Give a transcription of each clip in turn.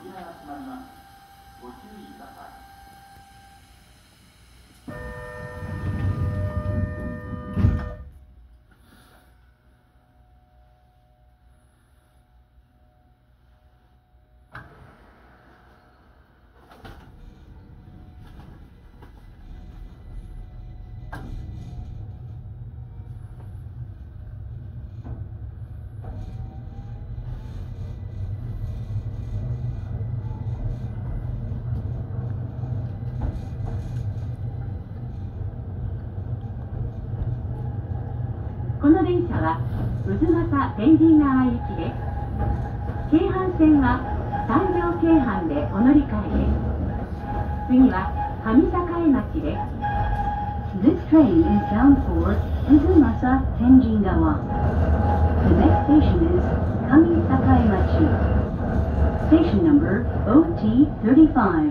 扉が閉まります。ご注意ください。 この電車は渦政天神川行きです。京阪線は三条京阪でお乗り換えです。次は上栄町です。This train is bound for Uzumasa Tenjin-gawa. The next station is Kamisakai-machi. Station number OT35.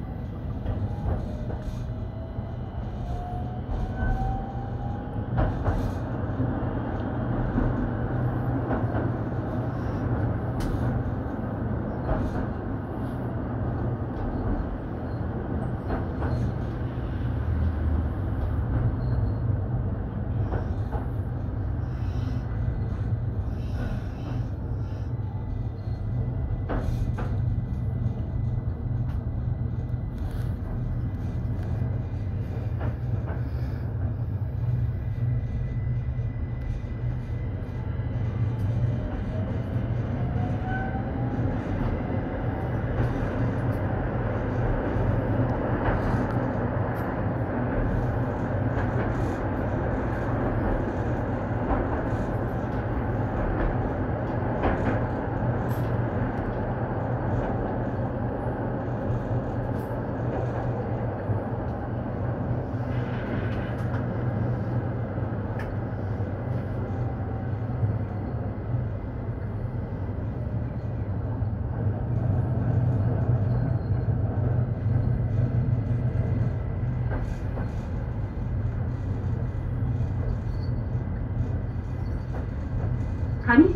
上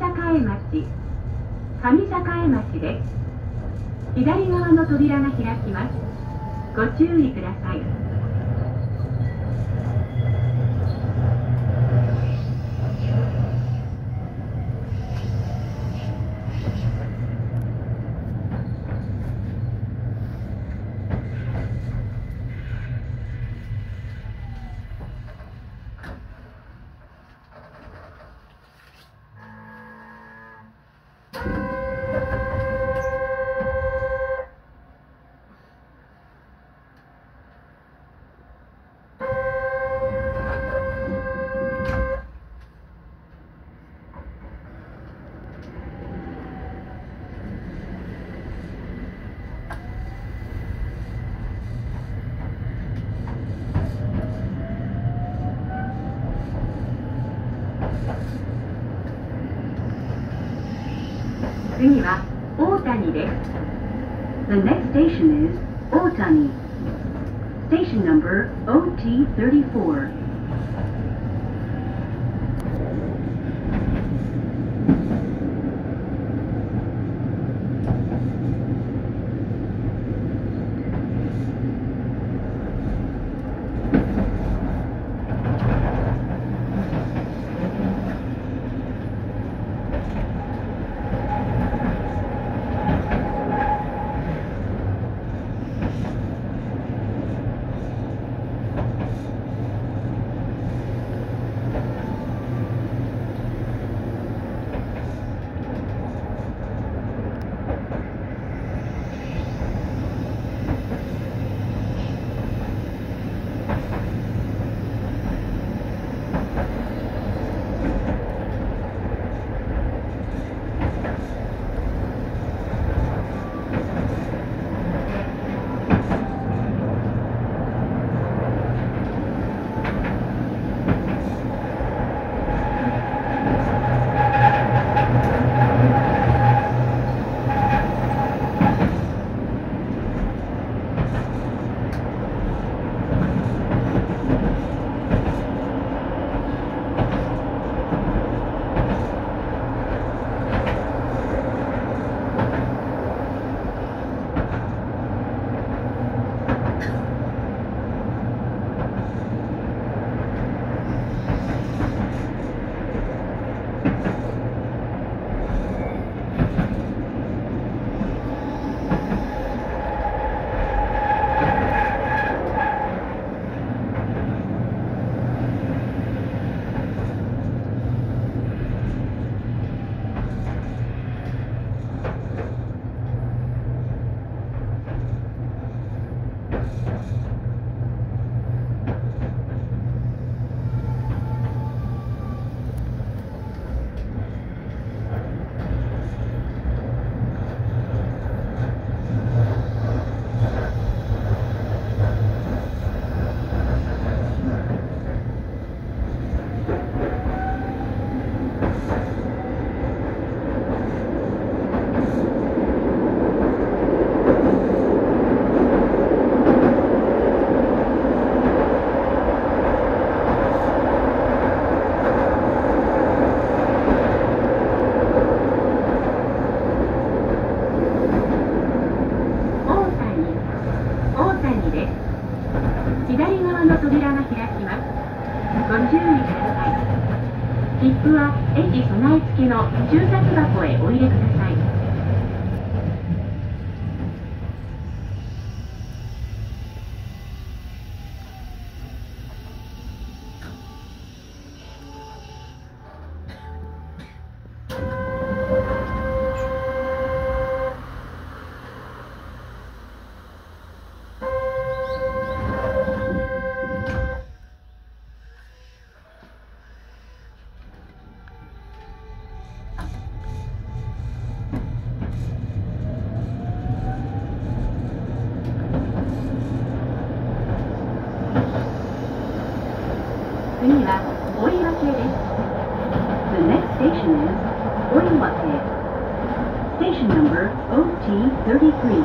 栄町です。左側の扉が開きます。ご注意ください。次は大谷です。The next station is Otani. Station number OT34. ご開きます。ご注意ください。切符は駅備え付けの駐札箱へお入れください。次は追分です。The next station is 追分。Station number OT33.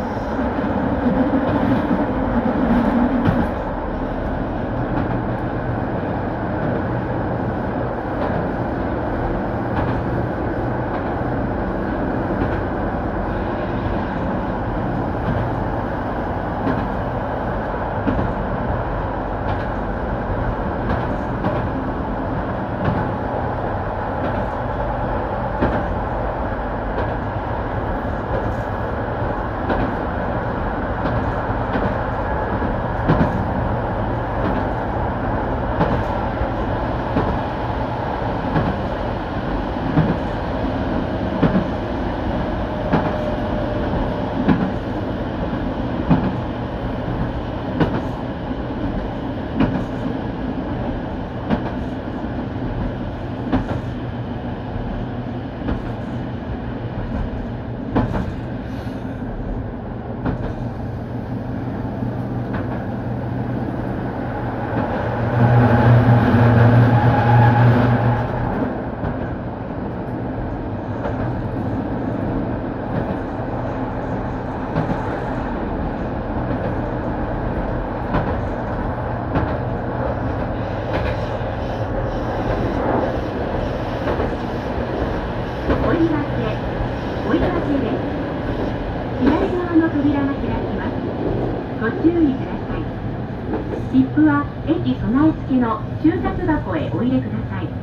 追分です。左側の扉が開きます。ご注意ください。切符は駅備え付けの駐札箱へお入れください。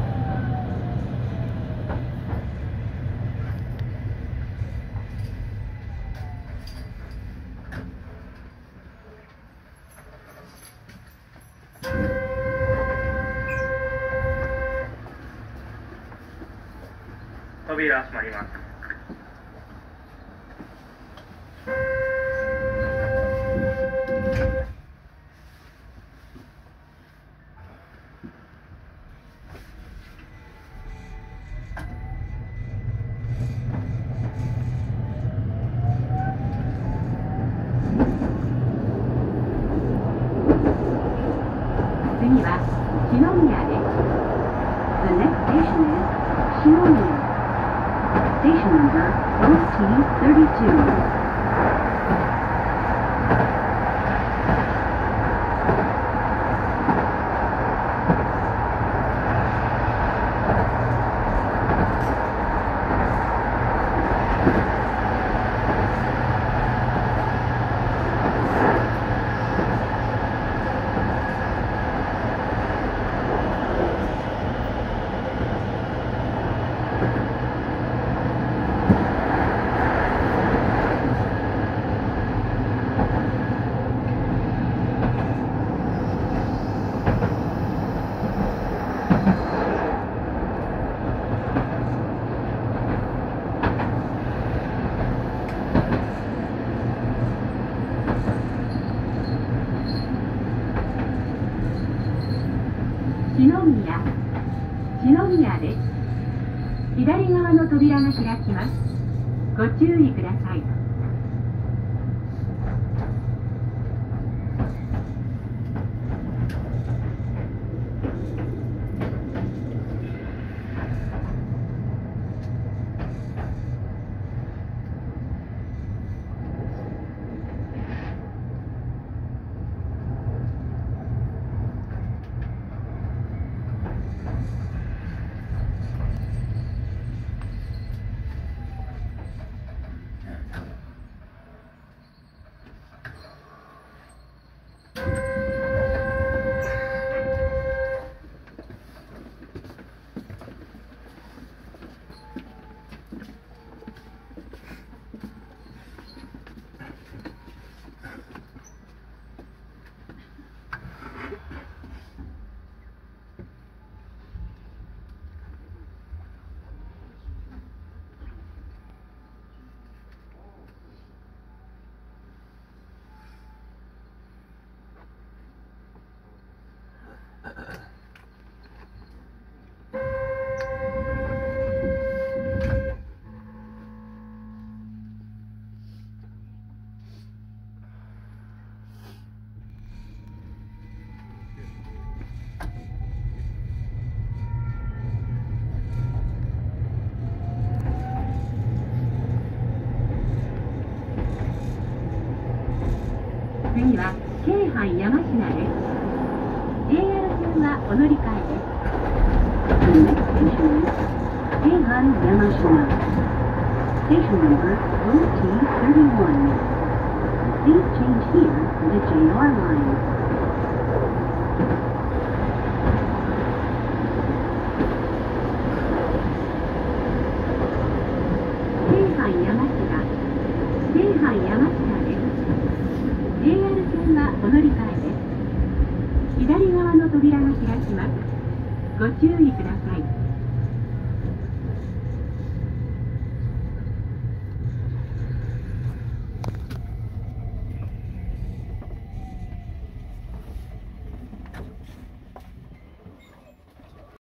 扉閉まります。 次は篠宮です。The next station is 篠宮。Station number OT32. 篠宮です。左側の扉が開きます。ご注意ください。 次は京阪山科です。JR 線はお乗り換えです。 The next station is Keihan Yamashina. Station number OT31. Please change here for the JR line. 京阪山科です。JR 線はお乗り換えです。左側の扉が開きます。ご注意ください。